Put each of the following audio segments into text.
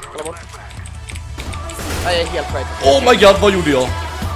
Kolla bort. Nej, jag är helt right. Oh my god, vad gjorde jag?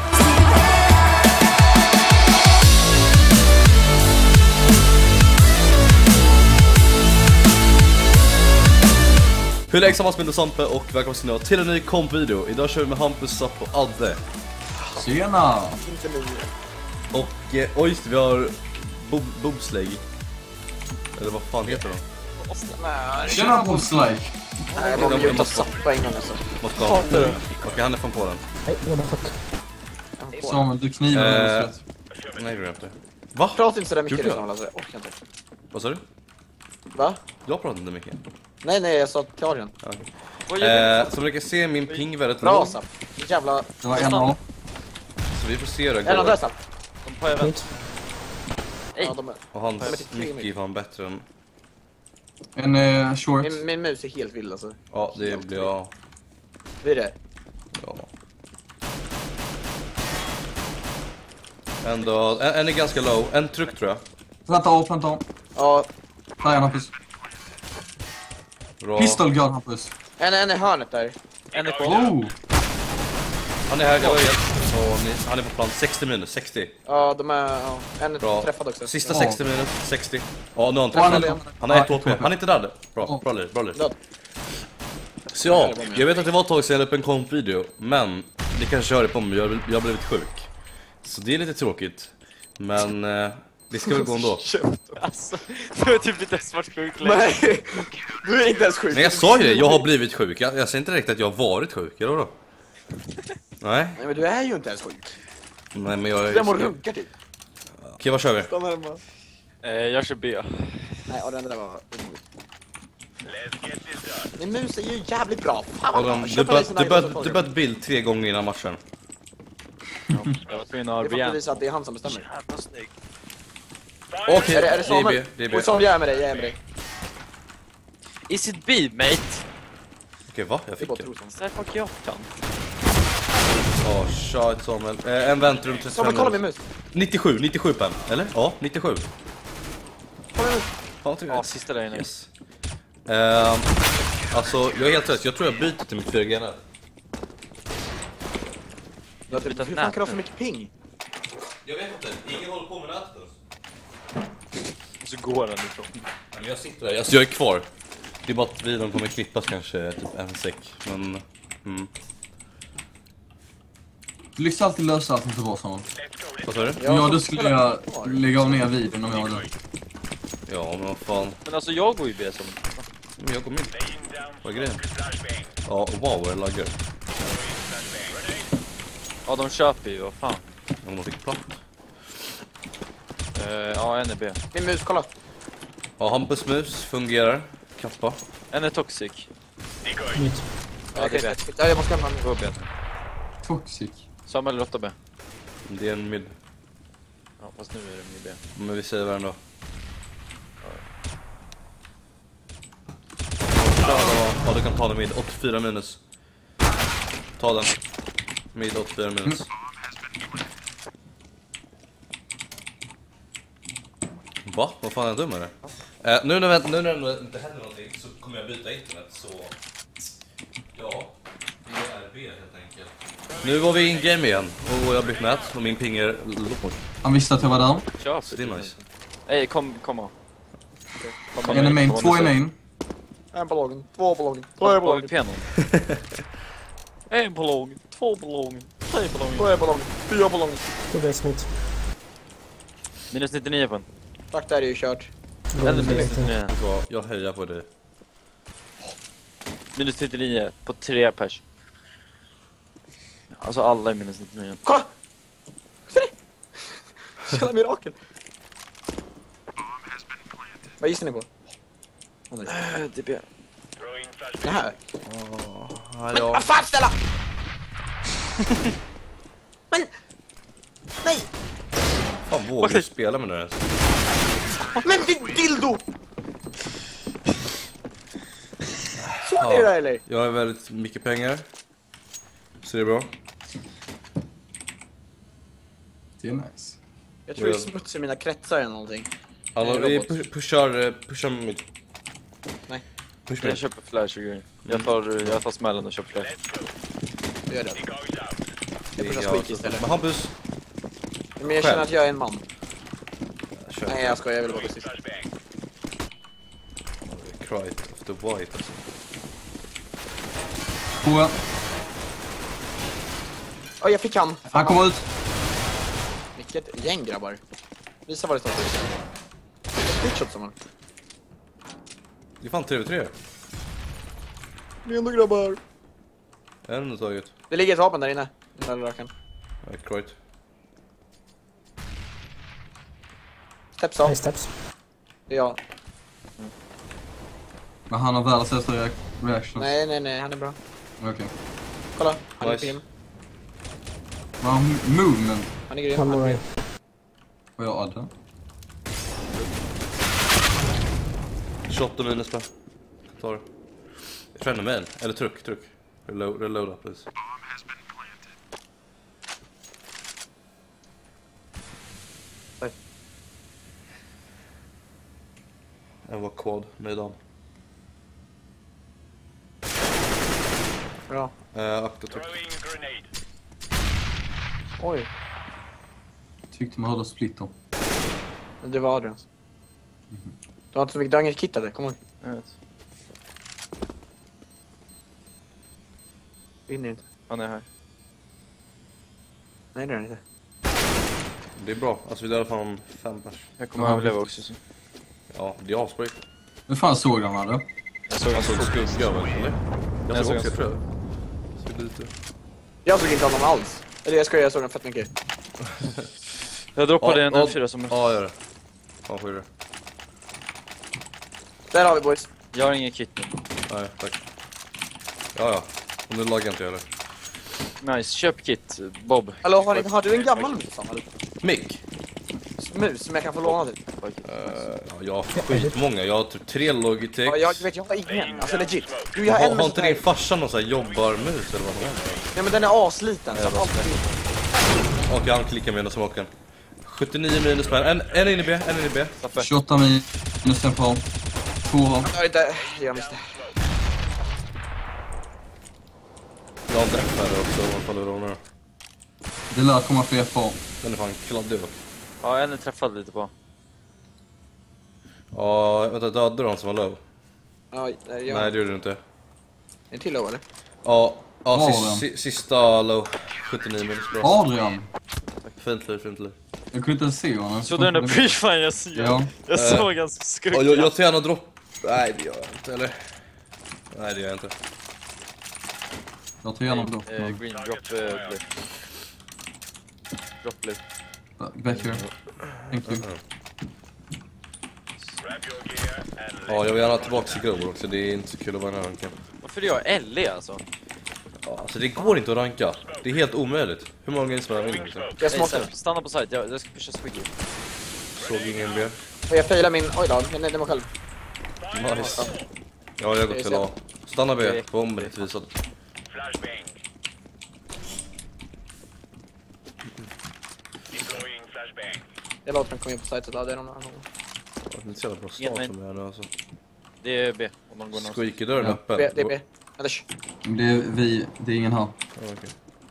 Hur länge som med Sampe och välkomna till en ny kompvideo. Idag kör vi med Hampus, Zapp och Adde. Tjena! Och oj, just det, vi har bobsleigh. Eller vad fan heter de? Tjena bobsleigh! Nej, de vill ta Zappa innan alltså. Måste ha. Okej, han är fan på den. Nej, jag har fått. Samuel, du knivar bobsleigh. Nej, det är inte. Va? Prata inte sådär mycket Gjorde jag? Samuel, alltså. Jag orkar inte. Vad sa du? Va? Jag pratar inte mycket. Nej, jag sa till Adrian. Som ni kan se min ping väldigt Bra låg. Zapp. Jävla... Det var en av. Så vi får se hur det En av går. där Zapp. De på event. Ja, de är... Och hans mick är fan bättre än... En short. Min mus är helt vild alltså. Ja, det blir jag. Blir det? Ja. Ändå, en är ganska low. En tryck tror jag. Planta av. Ja. Där är Hampus. Bra. Pistol gun Hampus. En är hörnet där. En är på. Oh! Han är här, jag vet. Han är på plan 60 minus, 60. Ja, de är... Ja. En är Bra. träffad också. Sista Ja. 60 minus, 60. Ja, nu har han Och han träffat. är- Han har 1 Ja, HP. Han är inte död. Bra, bra liv. Död. Så ja, jag vet att det var ett tag sedan jag la upp en kompvideo. Men ni kanske hör det på mig, jag har blivit sjuk. Så det är lite tråkigt. Men det ska väl gå ändå. Alltså, du har typ inte ens varit sjuk längre. Nej, du är inte ens sjuk. Men jag sa ju det, jag har blivit sjuk. Jag säger inte direkt att jag har varit sjuk, eller då? Nej. Nej, men du är ju inte ens sjuk. Nej, men jag... Du är och runkar typ. Okej, vad kör vi? Stanna hemma. Jag kör B. Nej, och den där var... Min mus är ju jävligt bra. Fan vad bra. Adam, Köp en sån här du bött bild 3 gånger innan matchen. Jag var tvungen Det att är för att igen. bevisa att det är han som bestämmer. Okej, Är det Samuel? det är B. Och Samuel, jag är med dig, Is it B, mate? Okej, va? Jag Det är fick bara det. trosan. Så här fuck jag kan. Åh, shit Samuel. En väntrum 35 Samuel, kolla min mus. 97 pen, eller? Ja, 97. Kolla min mus. Ja, typ. Ja, sista där inne. Yes. Alltså, jag är helt rätt. Jag tror jag byter till mitt 4G-nät. Hur fan kan du ha för mycket ping? Jag vet inte, ingen håller på med nätet ens. Och så går den ifrån. Men jag sitter där, alltså jag är kvar. Det är bara att videon kommer klippas kanske typ en sek. Men, Du lyckas alltid lösa allt inte bra Samuel. vad sa du? Ja, då skulle jag lägga av ner videon om jag var där. Ja, men vad fan. Men alltså jag går ju B som... Men jag kom in. Vad är grejen? Ja, och wow, jag laggar. Ja, de köper ju, vad fan. Om de fick platt. Ja, en är B. Min mus, kolla. Ja, Hampus mus fungerar. Kappa. En är toxic. Mitt. Ja, det är B. Ja, jag måste hämta honom. Gå B. Toxic. Samuel lotta B. Det är en mid. Ja, fast nu är det med B. Men vi säger varandra. Ja, du kan ta den mid. 84 minus. Ta den. Mid 84 minus. Va? Vad fan är jag dum med det? Nu när det inte händer någonting så kommer jag byta internet, så... Ja, det är B helt enkelt. Nu var vi in game igen och jag har bytt nät och min ping är låg. Han visste att jag var där. Köp. Så det är nice. Ej, kom av. En är main, 2 är main. En på lågen, 2 på lågen, 2 Två på på lågen, pianon. En på lågen, 2 på lågen, 3 på lågen. 2 på lågen, 4 på lågen. Minus 99 på en. Tack, där är ju kört. Eller minus 99. Så jag hejar på dig. Minus 99 på 3 pers. Alltså alla är minus 99. Kolla! Ser ni? Jävla mirakel. Vad gissar ni på? Det är B. Det här? Ja. Vad fan, ställa! Men! Nej! Fan, vågar du spela med det ens? Men din dildo! Såg ni det där eller? Jag har väldigt mycket pengar. Så det är bra. Det är nice. Jag tror det är smuts i mina kretsar eller någonting. Alltså, vi pushar mid. Nej. Push Jag me. köper flash och grejer. Jag tar smällen och köper flash. Du gör det. Jag pushar Ja, squeak så- istället. Men Hampus, Men jag känner att jag är en man. kör. Nej, jag skojar. Jag vill vara sist. Cry of the white alltså. Tvåa. Oj, jag fick han. Han kommer ut. Vilket gäng, grabbar. Visa vad det står för. Splitshot som han. Det är fan 3v3. Det är ändå, grabbar. En taget. Det ligger ett vapen där inne. Den där röken. Nej, Croyd. Steps av. Hey, steps. Det är jag. Men han har världens bästa reaction. Nej, han är bra. Okej. Kolla, han är Nice. grym. Men han movement. Han är grym. One more right. Och jag adde. 28 minus på. Tar det. Jag känner med en. Eller truck. Reloada please. Oj. En var quad, medan. Bra. Akta truck. Oj, Tyckte man hörde splitter. det var Adrians. Du har inte så mycket danger kittade, kom ihåg. Jag vet. Vinner inte. Han är här. Nej, det är han inte. Det är bra. Alltså vi dödar fan 5 pers. Jag kommer Ja, överleva också. Så. Ja, det är asbra. Hur fan såg han hade? Jag såg Han såg skugga över, eller? Jag Jag såg såg också, en- jag tror jag. Så lite. Jag såg inte honom alls. Eller jag skojar, jag såg honom fett mycket. Jag droppade en Ja, M4 som... Ja, gör det. Fan, skjut det. Där har vi, boys. Jag har ingen kit nu. Nej, tack. Ja. Och nu laggar inte jag heller. Nice, köp kit, Bob. Hallå, har du en gammal mus, Samuel? Mick! Mus som jag kan få låna typ? Ja, jag har skitmånga. Jag har typ 3 Logitech. Ja, jag har ingen. Alltså legit. Du, jag har en Har mus inte som din är... farsa någon sån här jobbarmus eller vad det är? Ja, men den är asliten. Så Ja, alltid... Och han klickar med den smoken. 79 minus på en in i B, en in i B. 28 minus en på. Tvåa. Jag inte... Jag missade. Jag har en dräpp här också, i alla fall hur hon är. Det lär komma fler på. Den är fan kladdig dock. Ja, en är träffad lite på. Ja, vänta, dödade du han som var low? Ja, Nej, det gjorde du inte. Är det till low, eller? Ja, Adrian. sista low. 79 minus bra. Adrian! Fint liv. Jag kunde inte se honom. Så den där pre-fan jag ser. Ja. Jag såg hans skugga. Ja, jag tar gärna dropp. Nej, det gör jag inte, eller? Nej, det gör jag inte. Jag tar igenom då. Green drop blue. Drop blue. Back here. Thank you. Ja, jag vill gärna tillbaka till Grover också. Det är inte så kul att vara i den här ranken. Varför är jag LE alltså? Ja, alltså det går inte att ranka. Det är helt omöjligt. Hur många inspelningar vinner liksom? Jag Hey, smakar. Sam, stanna på site, jag ska pusha squiggy. Såg ingen B. Och jag failar min... Oj då, jag är mig själv. Nice. Ja, jag har gått till A. Stanna B, bomben inte visad. Jag låter dem komma in på sajtet. Ja, det är de här. Det är inte så jävla bra start som jag är nu alltså. Det är B, om de går någonstans. Squeaky dörren Ja. öppen. B, det är B. Anders. Det är ingen här. Ja, okej.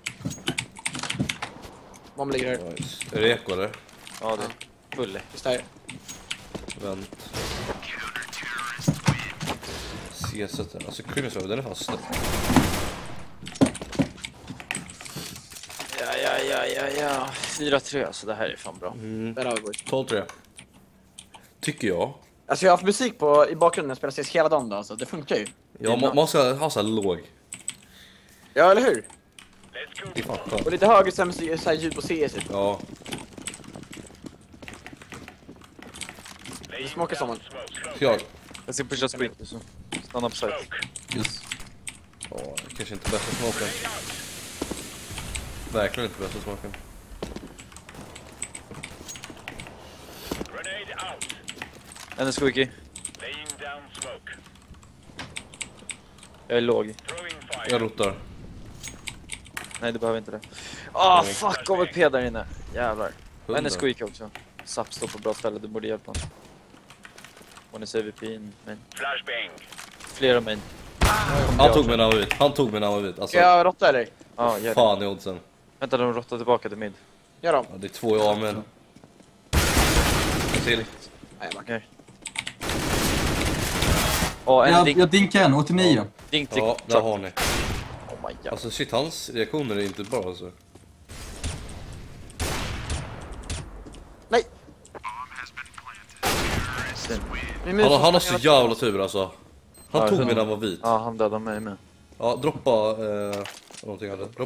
Bomb ligger här. Nice. Är det eko eller? Ja, det är full. Just där. Vänt. C-set där. Alltså Crimson, den är fan snett. Ja. 4-3, så det här är fan bra. Där har vi, boys. 12-3. Tycker jag. Alltså jag har haft musik på i bakgrunden, spelar ses hela dagen då, alltså. Det funkar ju. Ja, man ska ha så här låg. Ja, eller hur? Det är fan skönt. Och lite högre så här musik, så här ljud på CS typ. Ja. Det smakar som en... Jag ska pusha squiggy, så stanna på site. Yes. Ja, kanske inte bästa smaken. Verkligen inte bästa smaken. En är squiggy. Jag är låg. Jag rotar. Nej, du behöver inte det. Ah, fuck, AWP där inne. Jävlar. En är 100. squeak också. Sapp står på bra ställe, du borde hjälpa honom. Hon är CVP in, men... flera main. Han tog mig när han var ut. Han tog mig när han var ut. Alltså, Ska jag råtta eller? Ja, gör det. fan i oddsen. Vänta, de rottar tillbaka till mid. Gör dem. Ja, det är 2 i A men. Till. Nej, jag backar. Åh, en dink. Jag dinkar en, 89. Dink till. Ja, där har ni. Oh my god. Alltså shit, hans reaktioner är inte bra alltså. Nej! Min mus Han har måste så jävla tur alltså. Han Ja, tog mig 100. när han var vit. Ja, han dödade mig med. Ja, droppa någonting hade. Dropp.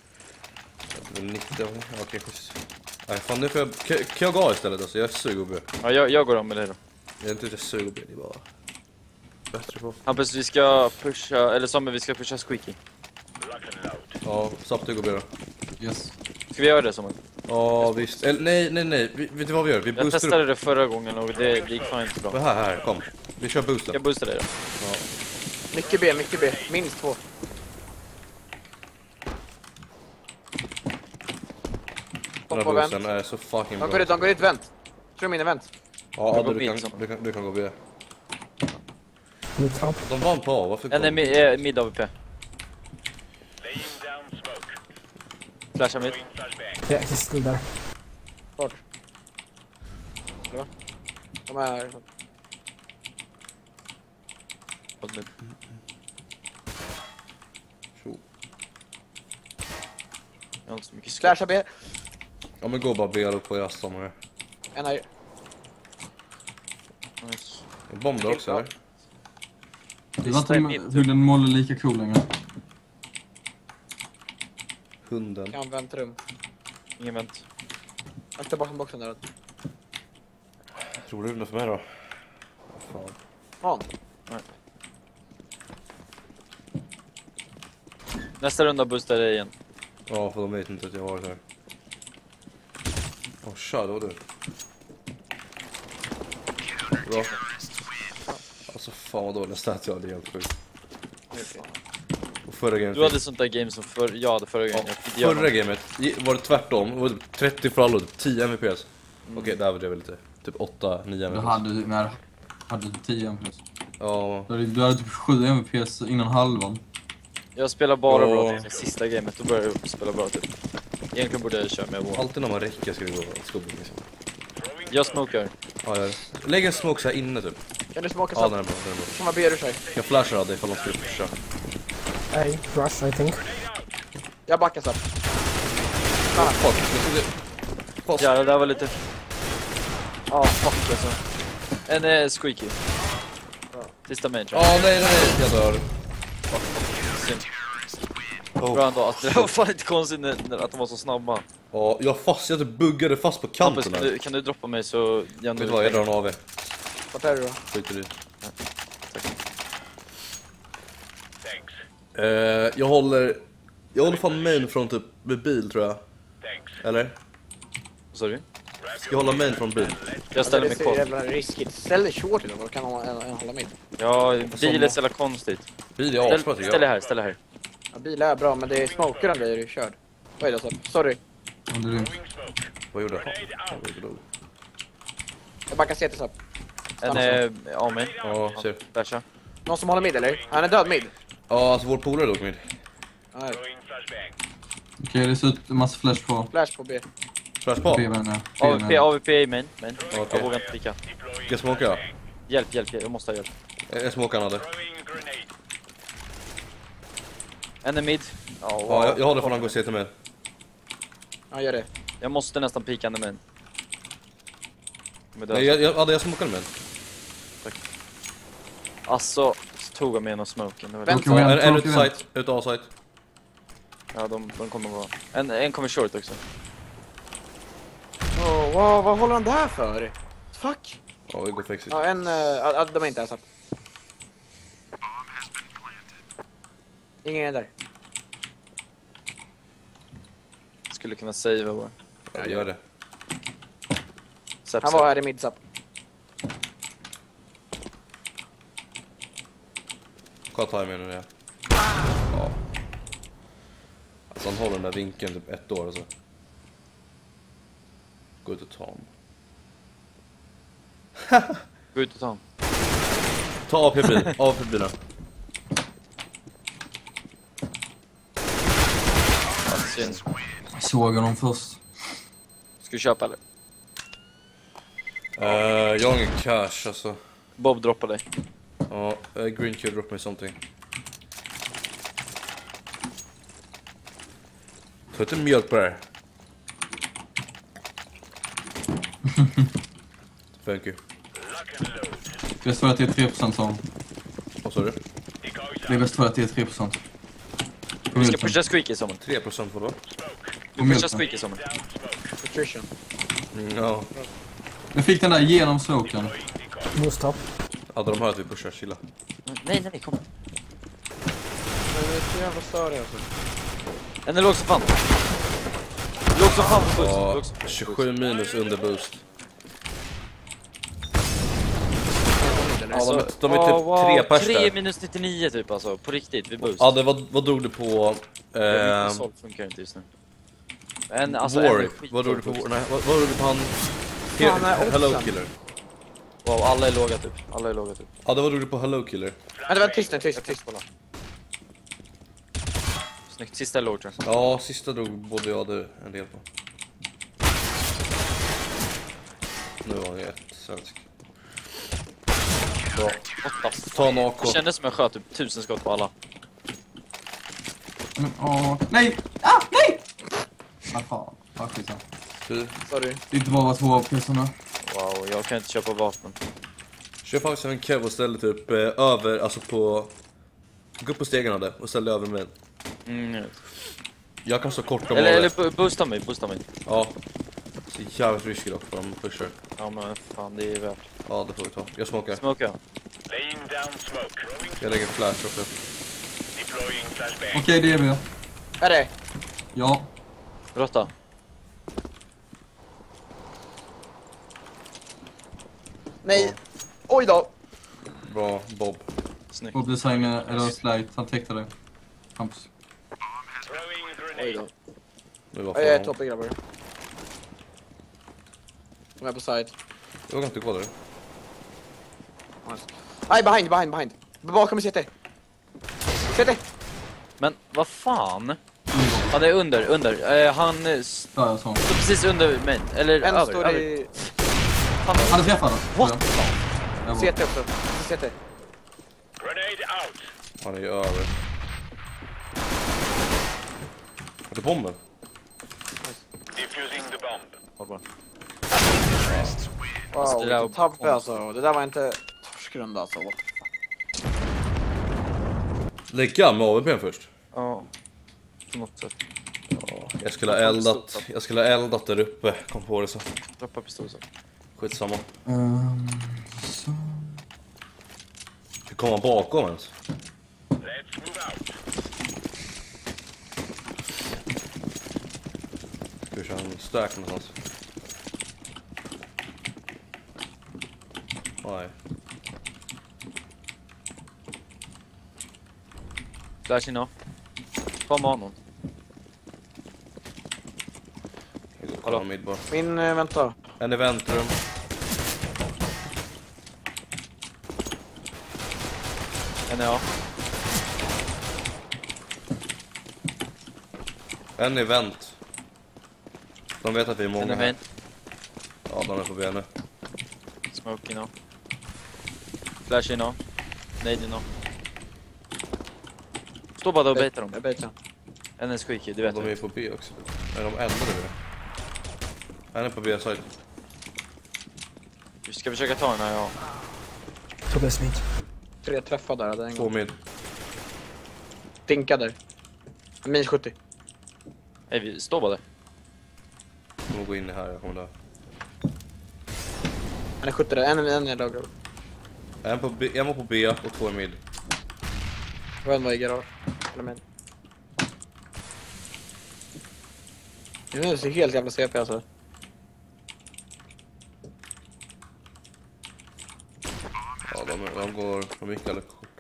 90. Okej, schysst. Nej, fan nu får jag... Kan jag gå istället alltså? Jag är suger och be. Ja, jag går om med dig då. Jag är inte jag suger och be, det är bara... Bättre på. Hampus, vi ska pusha, eller Samuel, vi ska pusha Squeaky. Ja, snabbt du går be då. Yes. Ska vi göra det, Samuel? Ja, visst. Eller, nej. Vet du vad vi gör? Vi Jag boostar testade upp. det förra gången och det gick fan inte bra. Det här, kom. Vi kör boosten. Jag boostar dig då. Ja. Mycket B, mycket B. Minst 2. Den här Hoppa vänt. boosten är så fucking bra. De går dit vänt. Tror min vänt. Ja, går du bil kan, som- du kan gå be. Mid up. De vann på A, varför En kom? är mid AWP. Flasha mid. Yeah, he's still there. Bort. Eller va? De är... Mot mid. Tjo. Jag har inte så mycket skott. Flasha B. Ja men gå bara be upp på rastan här. En här. Nice. En bomb där också eller? Det var inte hur den mål är lika cool längre. Hunden. Kan väntrum. Ingen vänt. Jag tar bakom boxen där. Tror du det för mig då? Vad fan. Fan. Nästa runda boostar dig igen. Ja, för de vet inte att jag har varit här. Åh, tja, det var du. Bra. Alltså fan vad dåliga stats jag hade, helt sjukt. Och förra gamet... Du hade sånt där game som jag hade förra gången. Jag fick göra Förra gamet var det tvärtom. Det var typ 30 för alla, typ 10 MVPs. Okej, där var det väl lite. Typ 8-9 Du MVPs. hade 10 MPS. Ja, Du hade typ 7 MPS innan halvan. Jag spelar bara Ja. bra till sista gamet, då börjar jag spela bra typ. Egentligen borde jag köra med vår. alltid när man räcker ska vi gå och skubba liksom. Jag smokar. Ja, jag lägger en smoke så här inne typ. Kan du smaka Ja, så? den är bra, den är bra. Som vad ber du sig? Jag flashar av dig ifall de skulle pusha. I rush, I think. Jag backar så. Fuck, Fast. Ja, det där var lite... Fuck alltså. En är Squeaky. Sista main tror jag. Nej, jag dör. Synd. Oh. Bra ändå, att det var fan inte konstigt att de var så snabba. Ja, jag typ buggade fast på Hampus, kanten här. kan du droppa mig så... Vet du vad, jag drar en AV. Vart är du då? Skiter i. Jag håller fan main från typ med bil tror jag. Eller? Sorry. Ska jag hålla main från bil? Jag ställer mig Det ser kvar. jävla riskigt. Ställ dig short idag, då kan man hålla med. Ja, bil är så jävla konstigt. Bil är asbra tycker Ställ dig jag. här, ställ dig här. Ja, bilar är bra, men det är smoker om blir körd. Vad är det så? Sorry. Ja, det är det. Vad gjorde jag? Jag backar CT så. En är A-main. Ja, ser. Flasha. Någon som håller mid eller? Han är död mid. Ja, alltså vår polare dog med. Nej, Okej, det ser ut en massa flash på. flash på B. Flash på. B-vänner. AWP är main. Men Okej. jag vågar inte picka. Ska jag smoka? Hjälp, jag måste ha hjälp. Jag smokar han hade. En är mid. Ja, jag håller från han går se till mig. Ja, gör det. Jag måste nästan pika en main. Men Nej, jag smokade med. Alltså, så tog jag med en av smoken. Det var Vem- Kom igen, En kom ut igen. site, ut A-site. Ja, de kommer vara... En kommer short också. Vad håller han där för? Fuck. Ja, vi går för exit. Ja, de är inte här så. Ingen är där. Skulle kunna savea bara. Ja, gör det. Han var här i midsap. Kolla timingen nu det. Ja. Alltså han håller den där vinkeln typ 1 år alltså. Gå ut och ta honom. Gå ut och ta honom. Ta AP-bilen. AP-bilen. Synd. Såg honom först. Ska du köpa eller? Jag har ingen cash alltså. Bob droppar dig. Ja, Green Q droppar mig something. Ta inte mjölk på det här. Thank you. Det står att det är 3% som. Vad sa du? Det är bäst för att det är 3%. Vi ska pusha Squeaky som 3% vadå? Du pushar Squeaky som Nutrition. Ja. Jag fick den där genom smoken. Boost up. Ja, de hör att vi pushar, chilla. Nej, kom. Men det är så jävla störig alltså. En är låg som fan. Låg som fan på boost. Ja, Låg som- 27 minus under boost. Alltså, de är typ 3 pers 3 där. minus 99 typ alltså, på riktigt, vid boost. Ja, det vad drog du på? Sol funkar inte just nu. Men alltså, Warwick. energi- Vad drog du på? Nej, vad drog du på han? Hello Killer. Wow, alla är låga typ. Ja, det vad drog du på Hello Killer? Vänta, tyst. Snyggt, sista är låg tror jag. Ja, sista drog både jag och du en del på. Nu var jag ett svensk. Bra. Ta en AK. Det kändes som jag sköt typ 1000 skott på alla. Men, nej! Ah, nej! Ah, fan. Ah, skitsamma. Sorry. Det är inte bara 2 personer. Wow, jag kan inte köpa vapen. Kör faktiskt en kev och ställer typ över, alltså på... Gå upp på stegen av det och ställer över mig. Jag kan stå kort om Eller boosta mig. Ja. Så jävligt risky dock för de pushar. Ja men fan, det är värt. Ja, det får vi ta. Jag smokar. Smoka. Jag lägger flash också. Okej, det är vi. Är det? Ja. Råtta. Nej. Oj då. Bra, Bob. Snyggt. Bob designer, eller slide. Han täckte dig. Hampus. Oj då. Nu var Jag är fan. toppen grabbar. De är på side. Jag kan inte gå där. Nice. Nej, behind. Bakom CT. CT. Men vad fan? Ja, det är under. Han Ja, jag sa. står precis under mig. Eller En över. står i Fan, Han är träffad då. What? Jag CT också. CT. Han är ju över. Har du bomben? Wow, det där vilken tabbe alltså. Det där var inte torskrunda alltså. What the fuck? Lägga med AWPn först. ja. På något sätt. Jag skulle ha eldat där uppe. Kom på det så. Droppa pistol så. Skitsamma. Så. Hur kommer man bakom ens? Ska vi köra en stack någonstans? Nej. Flash in off. Kom med honom. Jag går och kollar mid bara. Min, vänta. En i väntrum. En är En i vänt. De vet att vi är många En är här. main. Ja, de är på B nu. Smoke in off. Flash in off. Nade in off. Stå bara där och baitar dem. Jag baitar. En är squeaky, du vet De är det. på B också. Är de eldade nu? En är på B-side. Vi ska försöka ta den här, ja. Tog en smit. 3 träffar där. Den 2 mid. Dinkar där. Minus 70. Hej, vi står bara där. Jag kommer gå in i här, jag kommer dö. Han är 70 där. En är där. En var på B och 2 i mid. Och en var i garage. Eller men. Nu är det helt jävla CP alltså. Ja, de gick alldeles korta.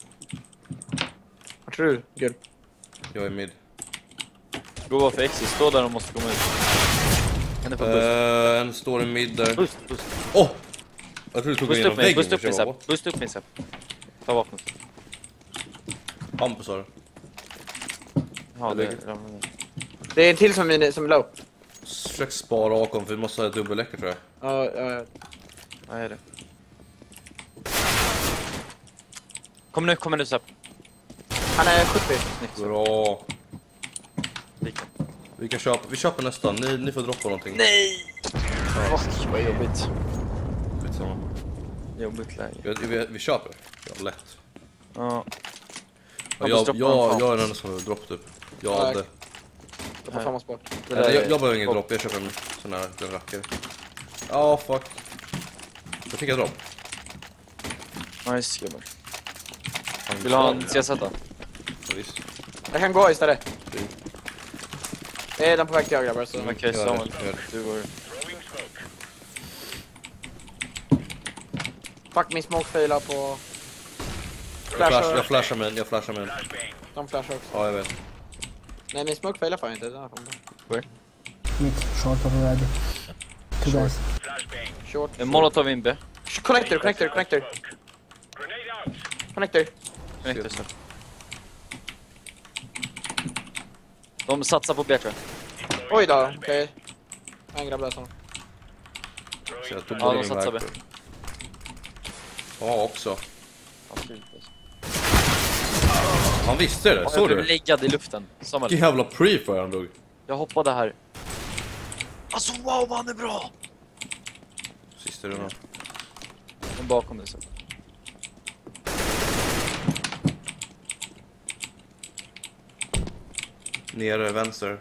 Vad tror du, Gul? Jag är mid. Gå bara för exit, stå där och måste komma ut. En är på boost. En står i mid där. Boost. Åh! Jag tror du tog Boost igenom upp mig, väggen. boost upp min sepp. Boost upp min sepp. Ta vapnet. Hampus har det. Ja, Jag det lägger. ramlar ner. Det är en till som är low. Försök spara Akon för vi måste ha ett dubbelläcker tror jag. Ja. Vad är det? Kom nu Sepp. Han är 70. Bra. Lika. Vi köper nästan. Ni får droppa någonting. Nej! Fuck, vad jobbigt. Skitsamma. Jobbigt läge. Vi köper. Ja, lätt. Ja. Jag är den som har dropp typ. Jag hade. Jag får samma spår. Jag behöver ingen dropp, jag köper en sån här den rackare. Ja, fuck. Jag fick en dropp. Nice, gubbar. Vill du ha en CZ då? Ja, visst. Jag kan gå istället. Den på väg till jag grabbar så. Okej, Samuel. Gör det. Du går... Fuck min smoke failar på... Jag flashar med en. De flashar också. Ja, jag vet. Nej, min smoke failar fan inte. Den här fan. Mid, short of red. Two guys. Short. En molotov in B. Connector. Connector, så. De satsar på B tror jag. Oj då, okej. En grabb där som. Så jag tog Ja, de min satsar B. väg. Ja, också. Han visste det, Jag såg blev du? liggad i luften. Samuel. Vilken jävla pre-fire han drog. Jag hoppade här. Alltså wow, han är bra! Sista rundan. De bakom dig så. Nere, vänster.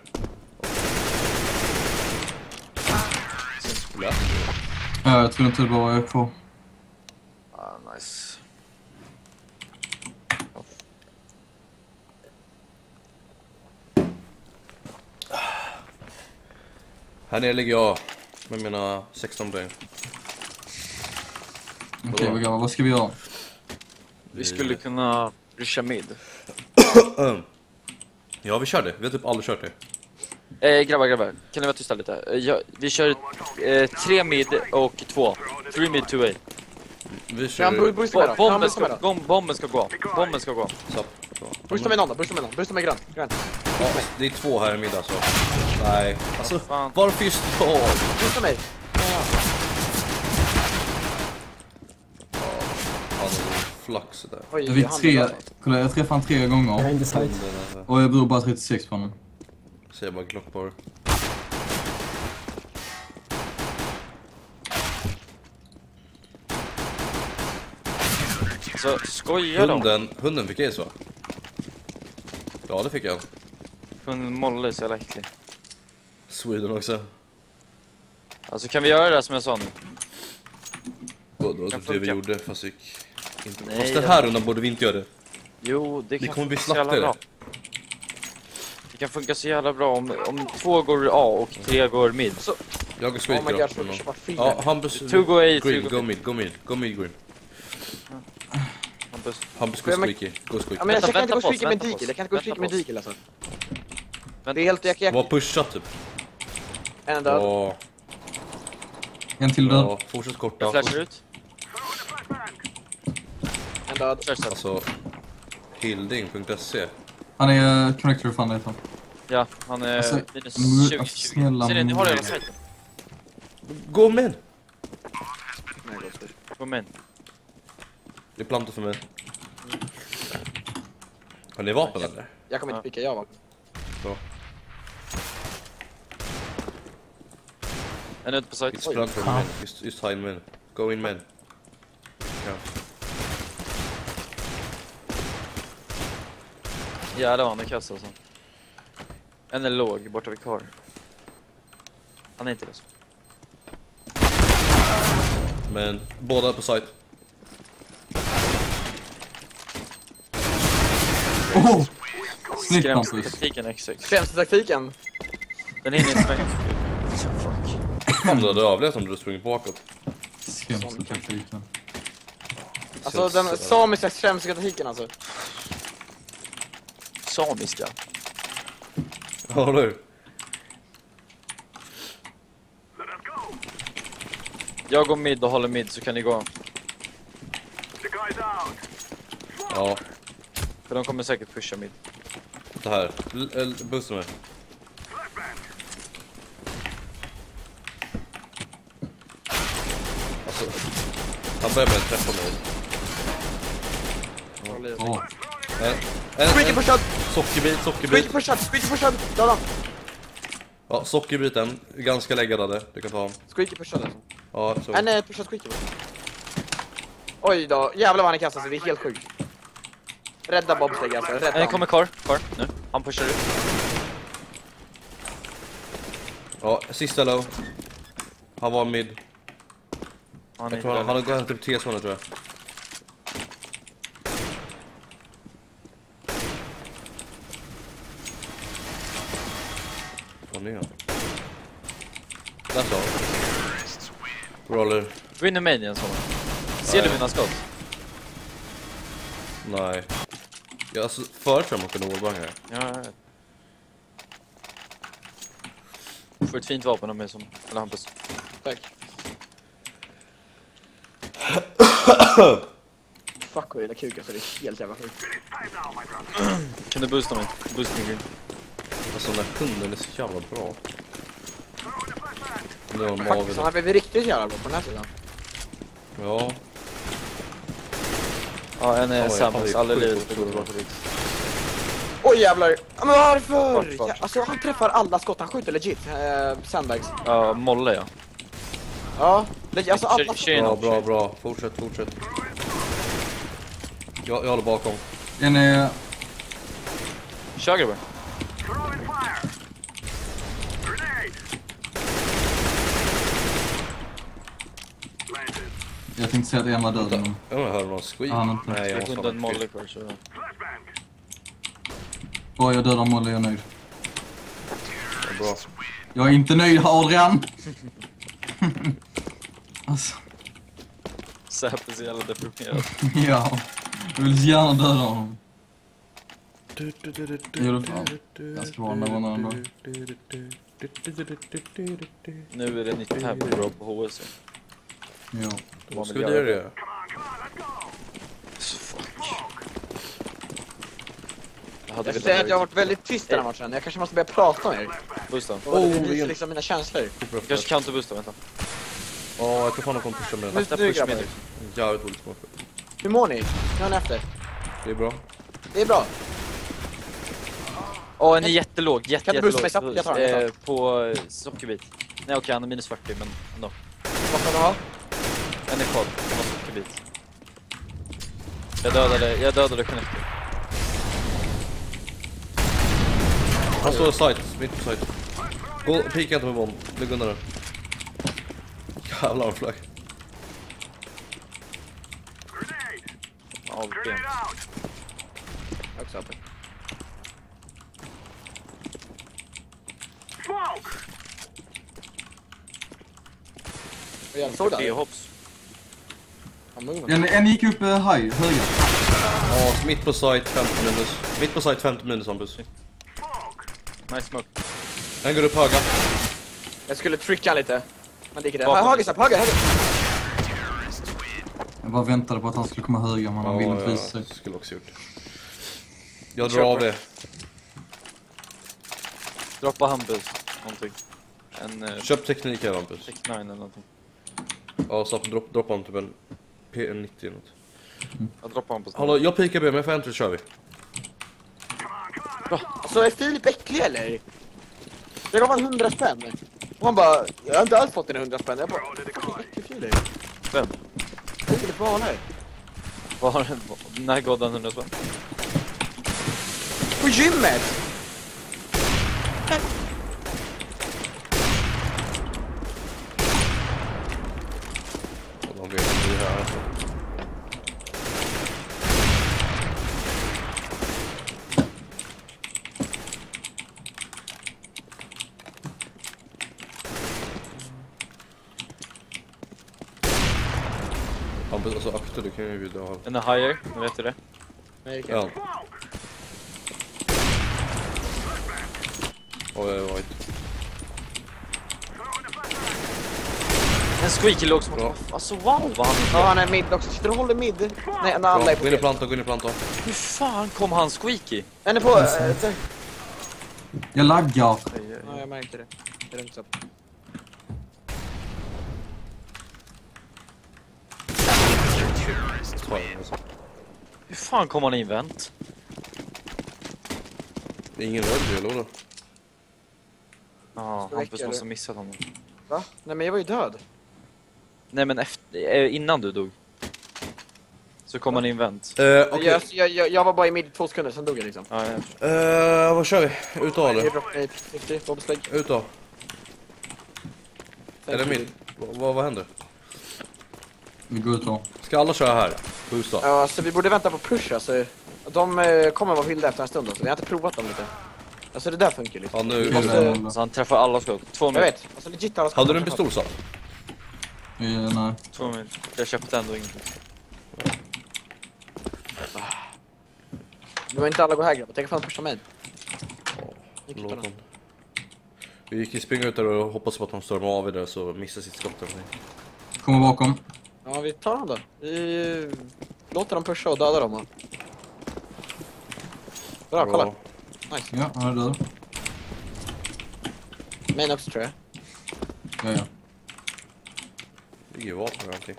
Ja, jag tror inte bara jag är kvar. Ah, nice. Här nere ligger jag med mina 16 poäng. Okej, grabbar, vad ska vi göra? Vi skulle kunna rusha mid. Ja, vi kör det. Vi har typ aldrig kört det. Grabbar. Kan ni vara tysta lite? Vi kör 3 mid och 2. 3 mid, 2 A. Vi Kan kör... boosta med då? Bomben ska gå. Bomben ska gå. Boosta med någon. Boosta med grön. Ja, det är 2 här i middag så. Nej. Alltså, Fan. varför just då? Boosta mig. Han flax där. Oj, Jag fick han- 3... Kolla, jag träffade han 3 gånger. Behind the site. Och jag beror bara 36 på honom. Säger bara Glock på. Så skojar de. Hunden fick jag så. Ja, det fick jag. Hunden Molle är så jävla äcklig. Sweden också. Alltså kan vi göra det som jag sa nu? Det var Kan typ det vi funka. gjorde, fast gick inte. Nej, Fast den här rundan borde vi inte göra det. Jo, det Vi kan kommer bli funka så jävla slaktade. bra. Det kan funka så jävla bra om 2 går A och 3 går mid. Jag går Oh squeak my god, då. så köpa fyra. Ja, Hampus... 2 går A, 3 Green, går go mid. mid. Go mid green. Hampus, gå Men- squeaky. Gå squeaky. Ja, men jag kan inte Vänta gå på oss, streaker med vänta på Deagle. oss. Jag kan inte gå Vänta streaker på med oss. Deagle alltså. Det är helt... Jag Var pushat typ. En död. Ja, En till död. ja, fortsätt korta. Jag flashar ut. En död. Kör så. Alltså, hilding.se. Han är connector fan det. Ja, han är Alltså, minus alltså, 20. snälla Ser ni, ni har hela mig. sajten. Gå med! Kom in. Det är plantor för mig. Har ni vapen eller? Jag kommer inte picka, jag var. Så. En ute på sajt. It's plantor for men. Just hide men. Go in men. Ja. Ja, det var han i kassa alltså. En är låg borta vid kar. Han är inte det så. Men båda på site. Oh! Snyggt Hampus. Skrämstaktiken X6. Främsta taktiken. Den är inne i sväng. Fuck. Fan, du hade överlevt om du hade sprungit bakåt. Skrämsta taktiken. Alltså den samiska främsta taktiken alltså. Samiska. Ja, du. Jag går mid och håller mid så kan ni gå. Ja, För de kommer säkert pusha mid. det här. Boosta mig. Han börjar med att träffa mig. Åh. Squeaky pushad! Sockerbit. Squeaky pushad! Döda! Ja, sockerbiten. Ganska läggade. Du kan ta honom. Squeaky pushad alltså. Ja, så. En pushad squeaky. Oj då, jävlar vad han kastar sig, det är helt sjukt. Rädda bobsteg alltså, rädda En kommer kvar nu. Han pushar ut. Ja, sista low. Han var mid. Han Jag tror han har gått typ T-zonen tror jag. Vad ner. Där så. Roller. Winner main igen sådana. Ser du mina skott? Nej. Ja, alltså förut tror jag man kunde wallbanga. Ja. Får ett fint vapen av mig som... Eller Hampus. Tack. Fuck vad det där kukar så det är helt jävla sjukt. Kan du boosta mig? Boost mig green. Alltså den där hunden är så jävla bra. Nu har de Fuck, av så han blev riktigt jävla bra på den här sidan. Ja. Ja, en är Oj, Samus. oj, Alla sjukt livet bra. går bra för dig. Oj jävlar! Ja, men varför? Vart? Ja, alltså han träffar alla skott, han skjuter legit. Sandbags. Ja, Molle ja. Ja, legit, alltså alla skott. Bra. Fortsätt. Jag håller bakom. En är... Kör grabbar. Jag tänkte säga att en var död. Men... Jag hör någon squeak. Ja, han inte. Nej, jag Jag måste får ha en Molle kvar så... Bra, jag dödar Molle, jag är nöjd. bra. Jag är inte nöjd, Adrian! Alltså, Säp är så jävla deprimerad. ja. Jag vill så gärna döda honom. Gjorde fan. Ganska bra när man ändå. Nu är det 95 bra på HS. Ja. Då ska vi göra det. Fuck. Jag säger att jag har varit väldigt tyst den här matchen. Jag kanske måste börja prata med er. Boosta. Och visa liksom mina känslor. Kanske counterboosta, vänta. Ja, jag tror fan de kommer pusha med den. Nu grabbar. Jävligt roligt smak. Hur mår ni? Nu är ni efter. Det är bra. Det är bra. Åh, en är jättelåg. Kan du boosta mig snabbt? Jag tar den. På sockerbit. Nej, okej, han är minus 40, men ändå. Vad ska du ha? En är kvar. Han har sockerbit. Jag dödade connector. Han står site, mitt på site. Gå, pika inte med bomb. Ligg under den. Jävlar flög. Avben. Också uppe. Jag såg Det är det. hopps. En gick upp höger. Ja, mitt på site 50 minus. Mitt på site 50 minus Hampus. Nice smoke. Den går upp höga. Jag skulle tricka lite. Men det gick det. Bakom. Höger, snabb, höger. Jag bara väntade på att han skulle komma höger, men han ville inte visa sig. Skulle också gjort. Jag drar av det. Droppa Hampus. Någonting. En Köp teknik här Hampus. 6-9 eller någonting. Ja, så droppa om typ en P90 eller något. Jag droppar Hampus. Hallå, jag pikar B, men för entry kör vi. Så är Filip äcklig eller? Jag gav han 100 spänn. Och han bara, jag har inte alls fått en 100 spänn. Jag bara, äcklig Filip. Vem? Filip Wahlberg. När gav den 100 spänn? På gymmet! De vet att vi är här alltså. Hampus, alltså akta, du kan ju bjuda av. En är higher, nu vet du det. Nej, okej. Ja. Oj. En squeaky låg som... Bra. Alltså wow, vad han Ja, han är mid också. Sitter och håller mid. Nej, när alla är på Gå in i fel. planta. Hur fan kom han squeaky? En är på... där. Jag laggar. Ja, jag märkte det. Det är inte så. Ta den, alltså. Hur fan kom han in vänt? Det är ingen röd eller vadå? Ja, Ska Hampus väcka måste det. ha missat honom. Va? Nej men jag var ju död. Nej men innan du dog. Så kom han in vänt. Okej. Jag var bara i mid 2 sekunder, sen dog jag liksom. Ja, ja. Vad kör vi? Utav Jag eller? droppade 60, bobslägg. Utav. Är det min? Vad händer? Vi går ut då. Ska alla köra här? Boosta. Ja, alltså vi borde vänta på push alltså. De kommer vara vilda efter en stund alltså. Vi har inte provat dem lite. Alltså det där funkar liksom. Ja, nu... måste- Så han träffar alla skott. 2 Jag mil. vet, alltså legit alla Hade du en pistol så? Nej. 2 mil. Jag köpte ändå ingenting. Nu var inte alla gå här grabbar, tänk fan pusha mig. Låt dem. Vi gick springa ut där och hoppas på att de stormar av där så missar sitt skott. Kommer bakom. Ja vi tar dem då. Vi låter dem pusha och döda dem då. Bra, kolla. Nice. Ja, han är död. Main också tror jag. Ja. Det är ju vapen och allting.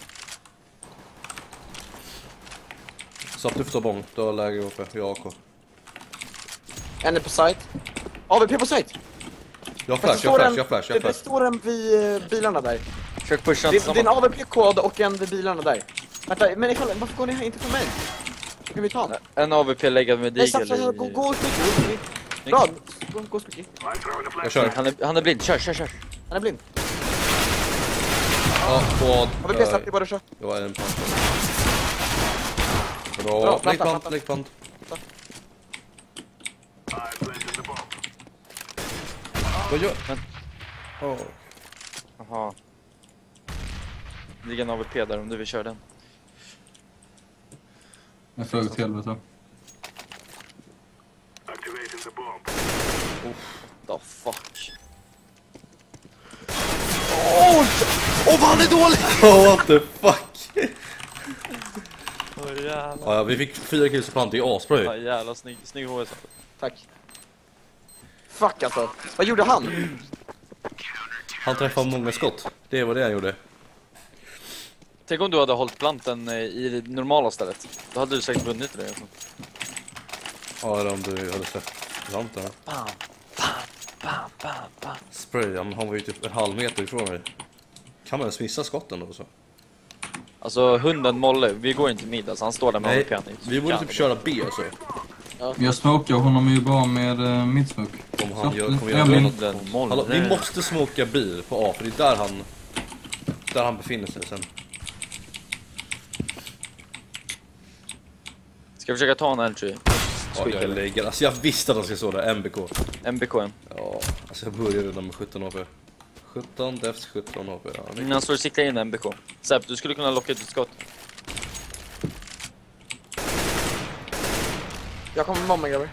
Så att du får ta bång, du har läge uppe, jag har AK. En är på site. AVP på site! Jag har flash, jag har flash. Det står en vid bilarna där. Försök pusha Det inte är en samma. AVP-kod och en vid bilarna där. Vänta, men kolla, varför går ni här inte från mig? Ska vi ta den? En AVP läggad med Nej, digel satsa, gå squeaky. Bra, gå squeaky. Jag kör. Han är blind, kör. Han är blind. Ja, quad. AVP släpp i bara kör. Det var en pant. Bra, Bra, planta. läggpant. Vad gör? Åh. Jaha. Det ligger en AVP där om du vill köra den. Jag flög till helvete. The fuck. Åh, vad han är dålig! What the fuck? Ja, vi fick 4 kills och plant, det är asbra Ja, ju. jävla snygg HS. Tack. Fuck alltså. Vad gjorde han? Han träffade många skott. Det var det han gjorde. Tänk om du hade hållit planten i det normala stället. Då hade du säkert vunnit det. Alltså. Ja, eller om du hade sett planten. Spray, ja, men han var ju typ en halv meter ifrån mig. Kan man ens missa skotten då så? Alltså hunden Molle, vi går inte mid, alltså han står där med Nej, AVPn. vi borde typ köra B alltså. Jag smokar honom ju bara med midsmoke. Om han Så, kommer ja, göra men- något. Den Molle. Hallå, vi måste smoka bil på A, för det är där han befinner sig sen. Ska vi försöka ta en entry? Ja, jag lägger. Alltså jag visste att han skulle stå där, MBK. MBK'n. Ja, alltså jag började redan med 17 AP. 17, defs 17 AP. Ja, det är Han står och siktar in MBK. Sepp, du skulle kunna locka ut ett skott. Jag kommer bomba grabbar.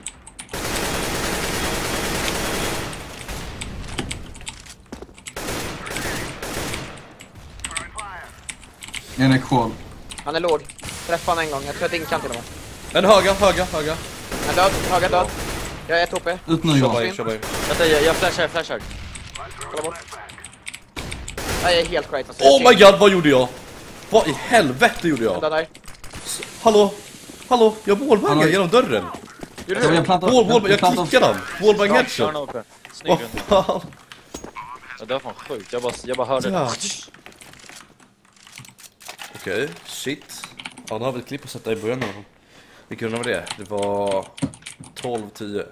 En är kvar. Han är låg. Träffa han en gång, jag tror att ingen kan till och med. en höga. Han är död, höga död. Jag är 1 HP. Ut nu Kör Johan. bara in, kör bara in. Vänta, jag flashar. Kolla bort. Nej, jag är helt skit alltså. Oh my god, vad gjorde jag? Vad i helvete gjorde jag? Där. Hallå, jag wallbangade Hallå. genom dörren. Gjorde Ja, du? jag plantar. Jag kickade han. Wallbang Kör headshot. en AP. Snygg runda. Vad fan? Ja, det var fan sjukt, jag bara hörde Ja. det. Okej, shit. Ja, då har vi ett klipp att sätta i början av. Vilken runda var det? Det var 12-10.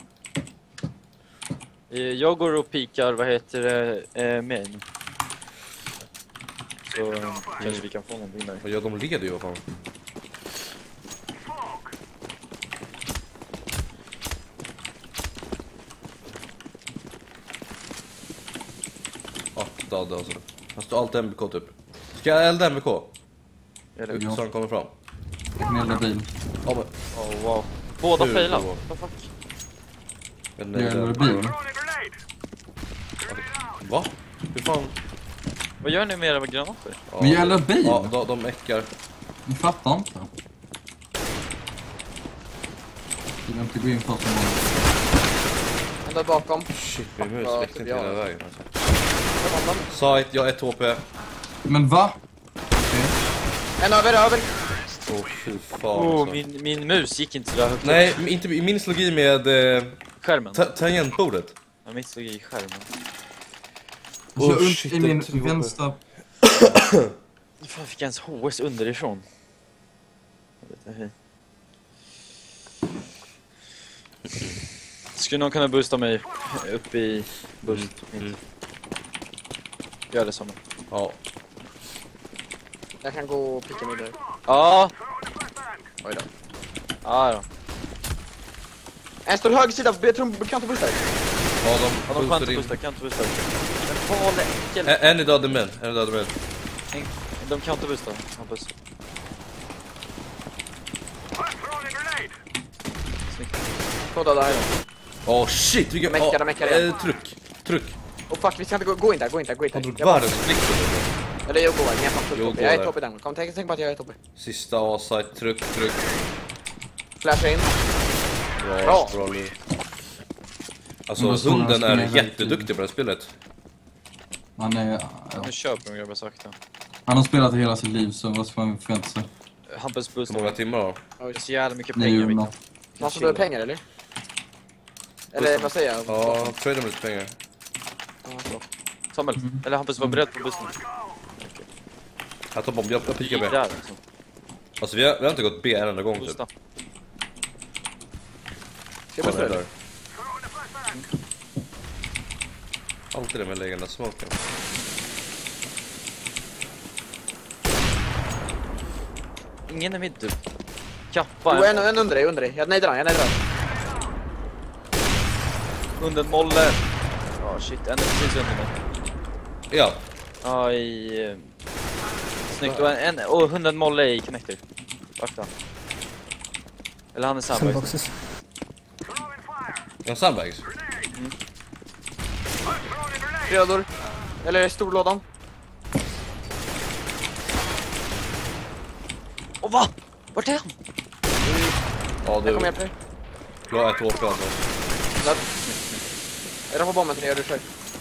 Jag går och pikar, vad heter det, main. Så kanske vi kan få någonting där. Ja, de leder ju fan. Ja, död alltså. Han står alltid MBK typ. Ska jag elda MBK? Eller? Ja. Så han kommer fram. Gnälla bil. Ja, men. Oh, wow. Båda Hur failar. då? What the fuck? Men, Gnälla bil. Va? Hur fan? Vad gör ni med era granater? Ja, Men jävla bil. Ja, de äckar. Jag fattar inte. Jag vill inte gå in för som Han där bakom. Shit, min mus Ja, väckte typ inte hela jag. vägen alltså. Site, jag har 1 HP. Men va? En över. Åh fy fan Oh, alltså. min mus gick inte så där högt. Nej, inte min slog i med Skärmen. tangentbordet. Jag misstog i skärmen. Så shit, i min det var vänstra... Fan, fick jag ens HS underifrån? Skulle någon kunna boosta mig upp i boost? Gör det som. Ja. Jag kan gå och picka middag. Ja. Oj då. Ja då. En står höger sida, jag tror de kan inte boosta. Ja, Ja, de kan inte boosta. Men vad äckel. En är död med. De kan inte boosta. Hampus. Två döda här. Åh shit, vilken... De mäckar igen. Tryck. Och fuck, vi ska inte gå in där. Han drog världens flick. Eller jag går, jag är fan Jo, topp. gå Jag är där. topp i den. Kom, tänk på att jag är topp. Sista A-site, tryck. Flasha in. Bra nu. Alltså Men då hunden står han är och spelar jätteduktig på det här spelet. Han är... Ja. Nu köper de grabbar sakta. Han har spelat hela sitt liv så vad ska man förvänta sig? Hampus Hur boosta. många timmar då? Det är så jävla mycket 9 pengar. år. Victor. Någon som behöver pengar eller? Eller vad säger jag? Ja, trade med lite pengar. Samuel, eller Hampus var beredd på bussen. Jag tar bomb, jag pikar B. Där alltså. Alltså vi har inte gått B en enda gång typ. Boosta. Ska jag boosta eller? Alltid det med läggarna smoken. Ingen är mitt typ. Kappa. Jo, en under dig. Jag nejdrar han. Under molle. Ja shit, en är precis under mig. Ja. Ja i... Snyggt. Och hunden molle i connector. Vakta. Eller han är sandbags. Sandboxes. En sandbags. Rödor. Eller storlådan. Åh va? Vart är han? Ja Jag du. kommer hjälpa dig. Du har ett HP alltså. Jag drar på bomben till dig och du kör.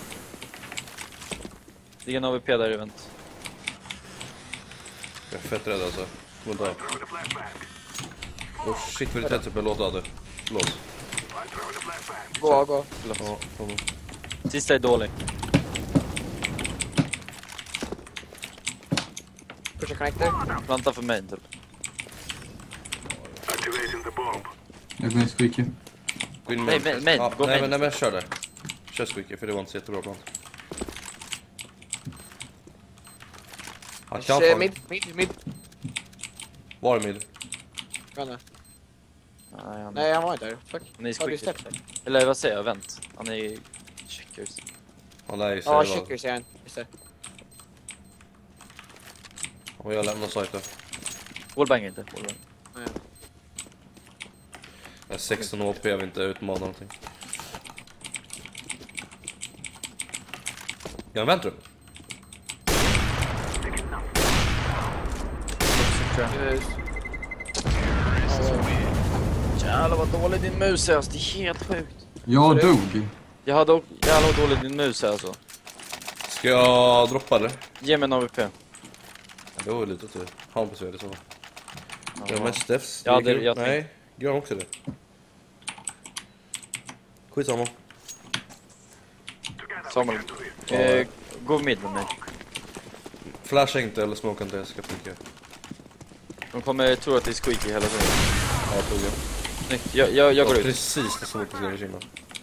Det är en AVP där i vänt. Jag är fett rädd alltså. Kommer dö. Åh shit vad det tätt upp, låt av det. Förlåt. Gå. Ja, kom. Sista är dålig. Pusha connector. Planta för mig typ. Jag går in squeaky. Gå in Nej, med. nej, Ja, gå nej, med. men kör det. Kör squeaky för det var inte så jättebra plan. Han kan fan. Mid. Var är mid? Nej, han var inte där. Fuck. Han är i Har du squeaky. släppt det? Eller vad säger jag? Vänt. Han är i checkers. Han lär ju sig Ja, det. checkers är han. Just det. Och jag lämnar sajten. Wallbang inte. Wallbang. Nej. Jag är 16 HP, jag vill inte utmana någonting. Jag väntar. Jävlar vad dålig din mus är alltså. Det är helt sjukt. Jag dog. Jävlar vad dålig din mus är alltså. Ska jag droppa eller? Ge mig en AVP. Ja, det var lite tur. Hampus är det så. Det är mest Steffs. Ja, det- jag Nej, gör också det. Skitsamma. Samuel. Gå mid med mig. Flasha inte eller smoka inte, jag ska pricka. De kommer tro att det är squeaky hela tiden. Ja, tog jag. Snyggt. Jag går ut. Precis när smoken ska kinna.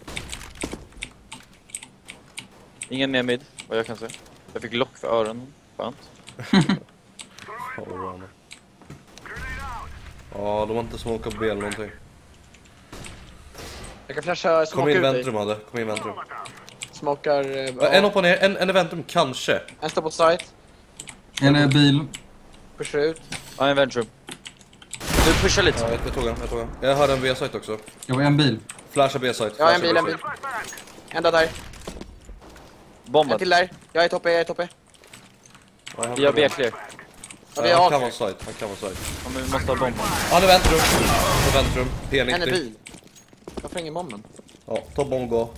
Ingen mer mid, vad jag kan säga. Jag fick lock för öronen. Skönt. Ja, bra. Ja, de har inte smokat B eller någonting. Jag kan flasha Kom smoka in ut dig. väntrum hade. Kom in väntrum. Smokar... En hoppar ner, en i väntrum kanske. En står på site. En är bil. Pushar ut. Ja, en väntrum. Du pushar lite. Ja, jag tog han. Jag hörde en B-site också. Jag var en bil. Flasha B-site. Ja, en bil. En där. En Bomben. till där. Jag är toppe. Vi har B-clear. Ja, vi är Han kan A. vara site. Ja, men vi måste ha bomben. Han är väntrum. På väntrum. P90. En är bil. Varför ingen bomben? Ja, ta bomb, gå.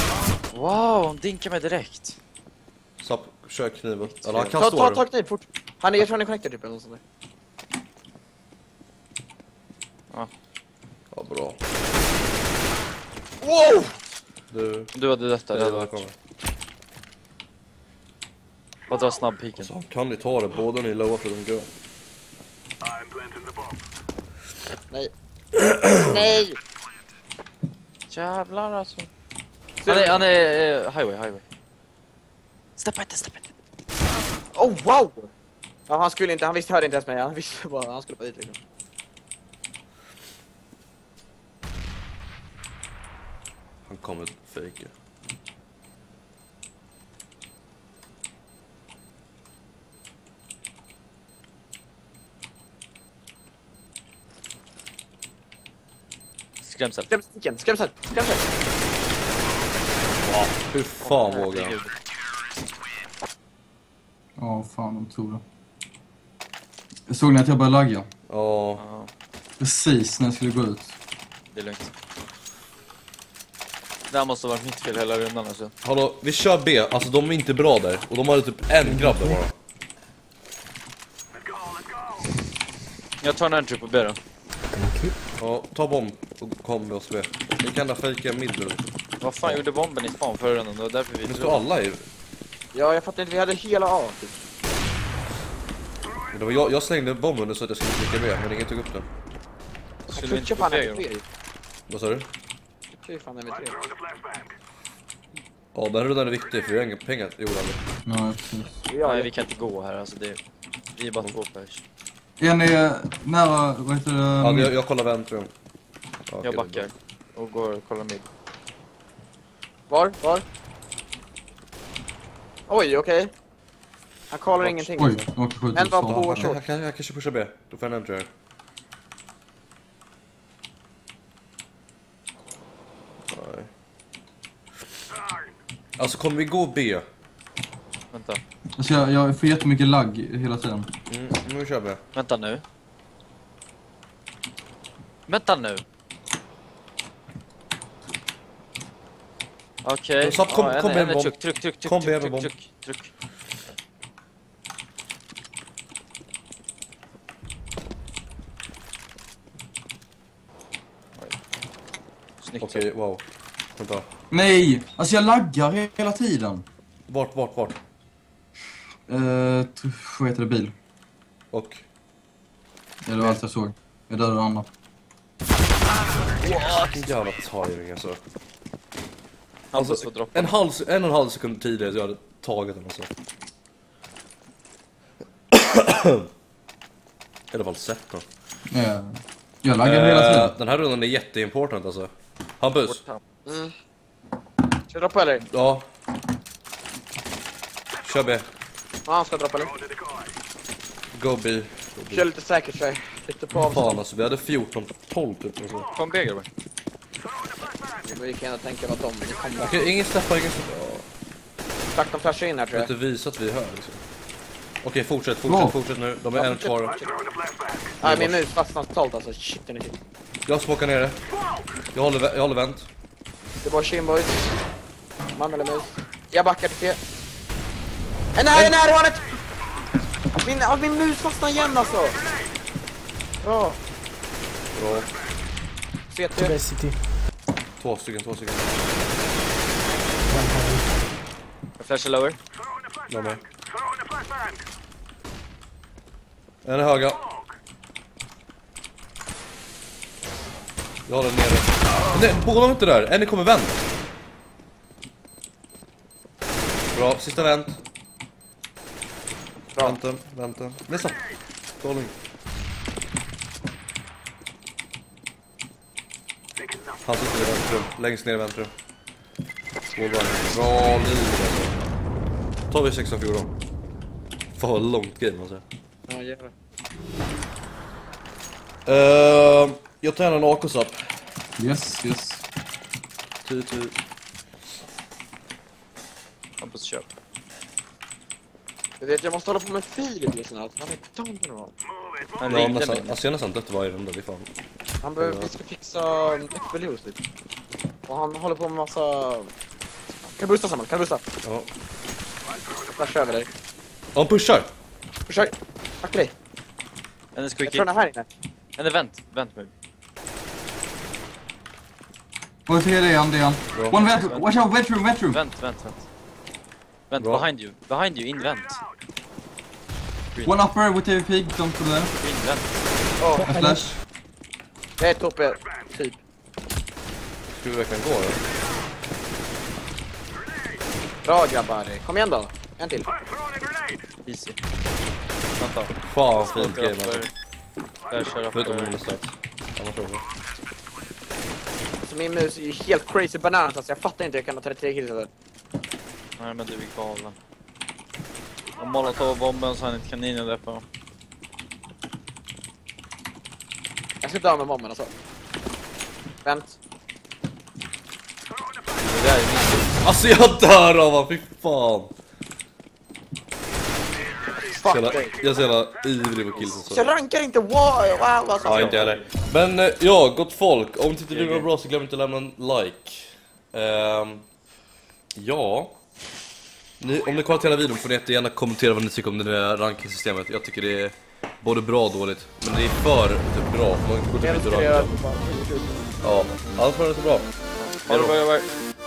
Wow, hon dinkar mig direkt. Sapp, kör kniven. Eller han kan stå Ta där. kniv fort. Jag tror han är connected typ eller något sånt där. Ja, bra. Wow! Du hade detta, det hade Jag varit. kommer. Bara dra snabb piken. Så kan ni ta det, båda ni lovar för de gör. Nej. Nej! Jävlar alltså. Han är highway. Steppa inte. Oh wow! Ja, han skulle inte, han hörde inte ens mig. Han visste bara, han skulle på dit liksom. Han kommer fejka. Skrämsel. Skrämsel. Hur fan vågar han? Ja, fan de tog det. Jag såg ni att jag började lagga. Ja. Ja, Precis när jag skulle gå ut. det är lugnt. Det här måste ha varit mitt fel hela rundan alltså. Hallå, vi kör B. Alltså de är inte bra där. Och de hade typ en grabb där bara. Jag tar en entry på B då. Ja, ta bomb och kom med oss B. Ni kan da fejka middle. Vad fan gjorde bomben i span förra rundan? Det var därför vi Nu står alla i. Ja, jag fattar inte, vi hade hela A typ. Det var jag slängde bomben så att jag skulle trycka B, men ingen tog upp den. Skulle vi inte Kör fan få en B? M3. Vad sa du? Kör fan en M3. Ja, den rundan är viktig för vi har inga pengar. Jo, Ja, precis. Nej, vi kan inte gå här alltså. Vi är bara två pers. En är nära, vad heter det? Ja, jag kollar väntrum. Ja, Jag backar och går och kollar mid. Var? Oj, okej. Han kollar ingenting. Oj, de åker skjuta. En var på Ja, jag kanske pushar B. Då får jag en entry här. Nej. Alltså kommer vi gå B? Vänta. Alltså jag får jättemycket lagg hela tiden. Nu kör vi. Vänta nu. Okej. Så kom med en bomb. Tryck. Kom med en bomb. Tryck. Snyggt. Okej, wow. Vänta. Nej! Alltså jag laggar hela tiden. Vart? Vad heter det, bil? Och? Det var allt jag såg. Jag dödade andra. Vilken jävla timing alltså. Hampus får droppa. En och en halv sekund tidigare så jag hade tagit den alltså. I alla fall sett den. Jag laggar hela tiden. Den här rundan är jätteimportant alltså. Hampus. Mm. Ska jag droppa eller? Ja. Kör B. Ja, han ska droppa eller? Go B. Kör lite säkert så här. Lite på avstånd. Fan alltså, vi hade 14-12 typ alltså. Kom B grabbar. Vi kan gärna tänka vad de kommer. Okej, ingen släppa. Tack, de flashar in här tror Jag har jag. inte visat att vi är här liksom. Okej, fortsätt nu. De är en kvar. Nej, min mus fastnar totalt alltså. Shit, den är hit. Jag smockar ner det. Jag håller vänt. Det var Shimboys. Man eller mus. Jag backar till fel. Nej, du har ett! Min mus fastnar igen alltså. Bra. CT. City. Två stycken. Jag flashar lower. Jag med. En är höga. Jag har den nere. Nej, båda är inte där. En är kommer vänt. Bra, sista vänt. Vänta. Nästa. Dålig. Han sitter i väntrum. Längst ner i väntrum. Bra liv alltså. Tar vi 6 av 14. Fan vad långt game alltså. Ja, jävlar. Jag tar en AK-sap. Yes. Ty. Hampus köp. Jag vet, jag måste hålla på med Filip liksom. Han är dum nu. Han Ja, ringde nästan, mig. alltså jag har nästan dött varje runda, det är fan. Han behöver, vi ska fixa FBLOs typ. Och han håller på med massa... Kan du busta samman? Ja. Jag flashar över dig. Han pushar! Försök! En är Jag squeaky. tror den är här inne. En är vänt nu. Vad säger det igen, det igen. One vent, watch out, vent room. Vänt. Vänt, Bra. behind you, in vänt. One upper with AVP, don't go there. In vänt. Åh, A flash. det är toppe, typ. Ska vi verkligen gå då? Bra grabbar, kom igen då. En till. Easy. Vänta. Fan, fint game alltså. Jag kör upp. Förutom min start. Annars tror jag. Så min mus är ju helt crazy bananas, alltså jag fattar inte hur jag kan ha 33 kills eller. Nej men du är galen. Jag molotov-bomben så han inte kan in där på. Jag ska inte av med bomben alltså. Vänt. Det där är min. Alltså jag dör av honom, fy fan. Fuck Jag dig. är så jävla ivrig på kills och Så så. jag rankar inte wow alltså. Ja, inte jag heller. Men ja, gott folk. Om ni tyckte det var bra så glöm inte att lämna en like. Ja. Om ni kollat hela videon får ni jättegärna kommentera vad ni tycker om det nya rankingsystemet. Jag tycker det är både bra och dåligt. Men det är för typ bra. Man går typ inte Jag ranka. Ja, allt för det är så bra. Ha det bra.